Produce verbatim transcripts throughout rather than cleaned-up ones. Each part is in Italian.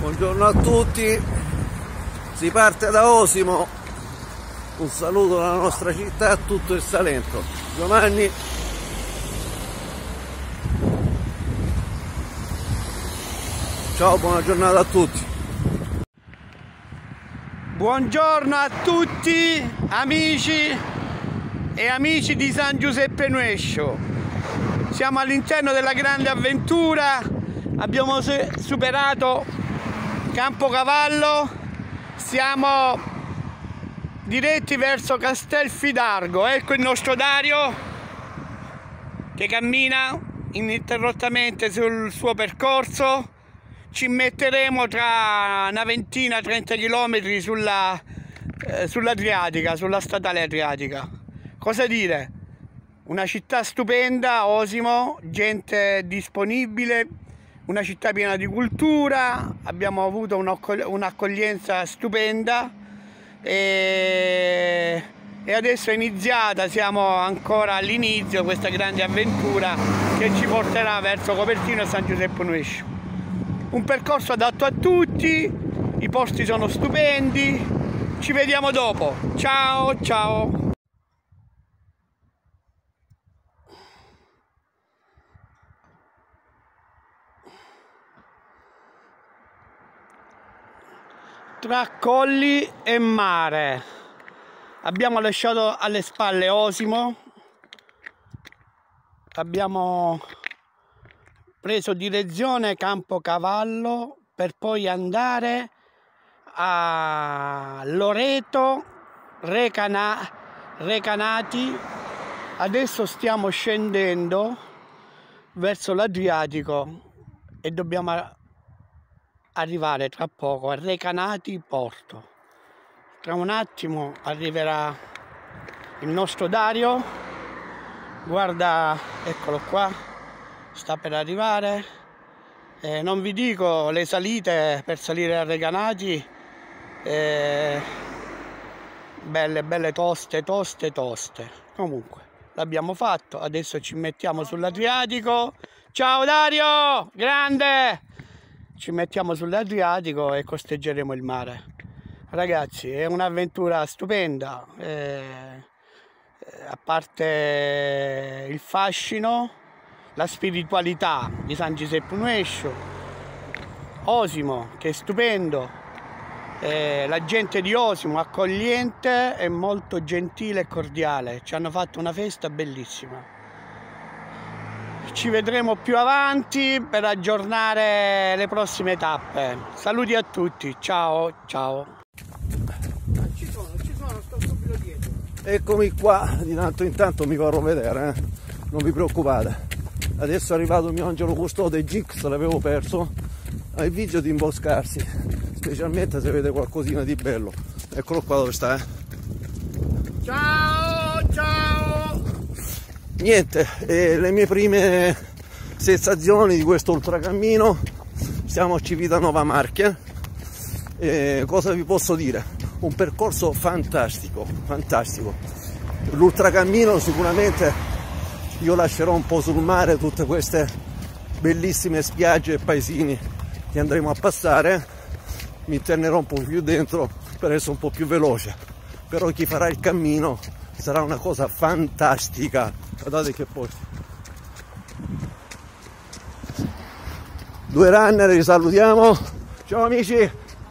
Buongiorno a tutti, si parte da Osimo, un saluto alla nostra città, a tutto il Salento. Giovanni. Ciao, buona giornata a tutti. Buongiorno a tutti amici e amici di San Giuseppe Nuescio. Siamo all'interno della grande avventura, abbiamo superato Campocavallo, siamo diretti verso Castelfidardo. Ecco il nostro Dario che cammina ininterrottamente sul suo percorso. Ci metteremo tra una ventina, trenta chilometri sulla, eh, sull'Adriatica, sulla statale Adriatica. Cosa dire? Una città stupenda, Osimo, gente disponibile, una città piena di cultura, abbiamo avuto un'accoglienza stupenda e, e adesso è iniziata, siamo ancora all'inizio questa grande avventura che ci porterà verso Copertino e San Giuseppe Nuescio. Un percorso adatto a tutti, i posti sono stupendi, ci vediamo dopo, ciao ciao! Tra colli e mare abbiamo lasciato alle spalle Osimo, abbiamo preso direzione Campocavallo per poi andare a Loreto, Recana, Recanati. Adesso stiamo scendendo verso l'Adriatico e dobbiamo arrivare tra poco a Recanati Porto. Tra un attimo arriverà il nostro Dario, guarda, eccolo qua, sta per arrivare. Eh, non vi dico le salite per salire a Recanati, eh, belle belle toste toste toste. Comunque l'abbiamo fatto, adesso ci mettiamo sull'Adriatico. Ciao Dario, grande! Ci mettiamo sull'Adriatico e costeggeremo il mare. Ragazzi, è un'avventura stupenda, eh, a parte il fascino, la spiritualità di San Giuseppe Nuescio, Osimo che è stupendo, eh, la gente di Osimo accogliente e molto gentile e cordiale, ci hanno fatto una festa bellissima. Ci vedremo più avanti per aggiornare le prossime tappe. Saluti a tutti, ciao ciao. Ci sono, ci sono, sto subito dietro. Eccomi qua, di tanto in tanto mi farò vedere, eh? Non vi preoccupate. Adesso è arrivato il mio angelo custode Gix, l'avevo perso. Ha il video di imboscarsi, specialmente se vede qualcosina di bello. Eccolo qua dove sta, eh? Ciao ciao! Niente, eh, le mie prime sensazioni di questo ultracammino. Siamo a Civitanova Marche. Eh, cosa vi posso dire? Un percorso fantastico, fantastico. L'ultracammino sicuramente io lascerò un po' sul mare tutte queste bellissime spiagge e paesini che andremo a passare. Mi internerò un po' più dentro per essere un po' più veloce. Però chi farà il cammino sarà una cosa fantastica. Guardate che posti. Due runner, li salutiamo. Ciao amici.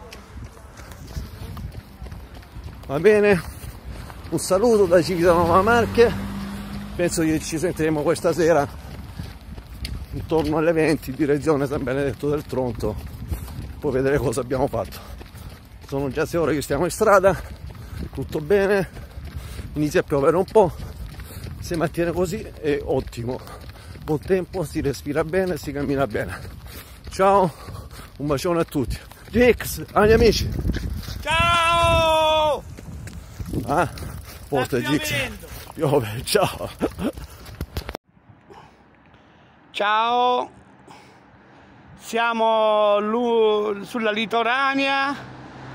Va bene? Un saluto da Civitanova Marche. Penso che ci sentiremo questa sera intorno alle venti in direzione San Benedetto del Tronto. Poi vedere cosa abbiamo fatto. Sono già sei ore che stiamo in strada. Tutto bene. Inizia a piovere un po'. Se mantiene così è ottimo, buon tempo, si respira bene, si cammina bene. Ciao, un bacione a tutti. Gix, agli amici. Ciao! Ah, forte Gix. Piove, ciao. Ciao, siamo sulla litoranea,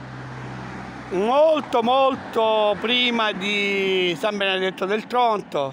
molto molto prima di San Benedetto del Tronto,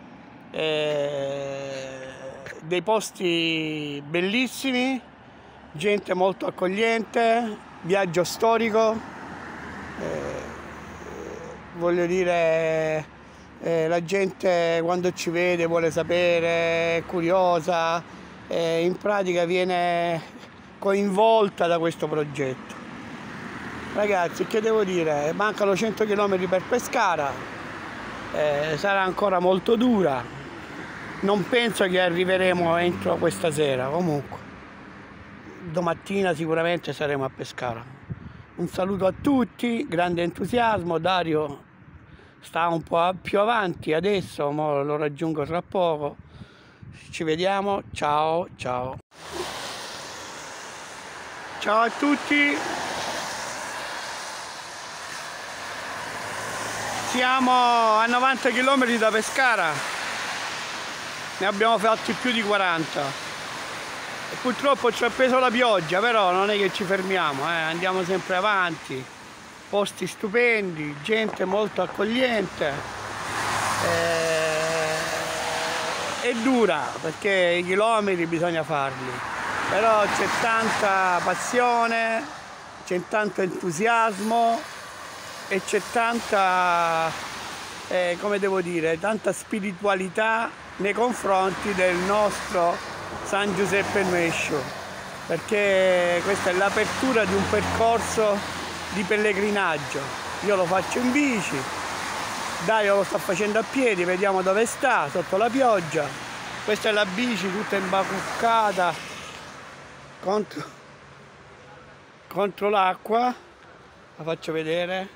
eh, dei posti bellissimi, gente molto accogliente, viaggio storico, eh, voglio dire, eh, la gente quando ci vede vuole sapere, è curiosa, eh, in pratica viene coinvolta da questo progetto. Ragazzi, che devo dire, mancano cento chilometri per Pescara, eh, sarà ancora molto dura, non penso che arriveremo entro questa sera, comunque domattina sicuramente saremo a Pescara. Un saluto a tutti, grande entusiasmo. Dario sta un po' più avanti adesso, mo lo raggiungo tra poco. Ci vediamo, ciao ciao. Ciao a tutti. Siamo a novanta chilometri da Pescara, ne abbiamo fatti più di quaranta e purtroppo ci ha preso la pioggia, però non è che ci fermiamo, eh. Andiamo sempre avanti, posti stupendi, gente molto accogliente, eh, è dura perché i chilometri bisogna farli, però c'è tanta passione, c'è tanto entusiasmo e c'è tanta, eh, come devo dire, tanta spiritualità nei confronti del nostro San Giuseppe Nuescio, perché questa è l'apertura di un percorso di pellegrinaggio. Io lo faccio in bici, Dario lo sta facendo a piedi, vediamo dove sta, sotto la pioggia. Questa è la bici tutta imbacuccata contro, contro l'acqua, la faccio vedere.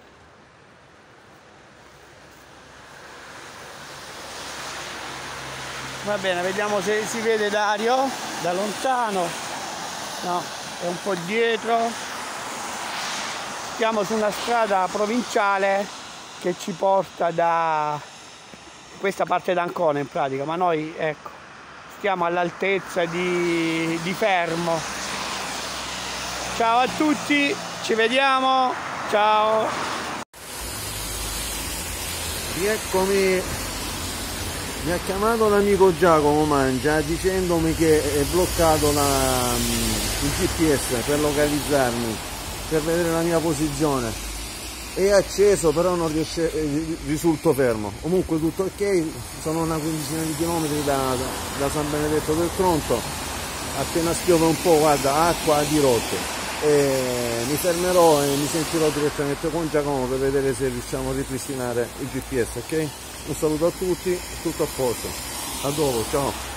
Va bene, vediamo se si vede Dario da lontano. No, è un po' dietro. Siamo su una strada provinciale che ci porta da questa parte d'Ancona in pratica, ma noi ecco stiamo all'altezza di, di Fermo. Ciao a tutti, ci vediamo, ciao. Rieccomi. Mi ha chiamato l'amico Giacomo Mangia dicendomi che è bloccato la, il G P S per localizzarmi, per vedere la mia posizione. È acceso, però non riesce, risulto fermo. Comunque tutto ok, sono una quindicina di chilometri da, da San Benedetto del Tronto. Appena spiove un po', guarda, acqua a dirotte. E mi fermerò e mi sentirò direttamente con Giacomo per vedere se riusciamo a ripristinare il G P S, ok? Un saluto a tutti, tutto a posto, a dopo, ciao!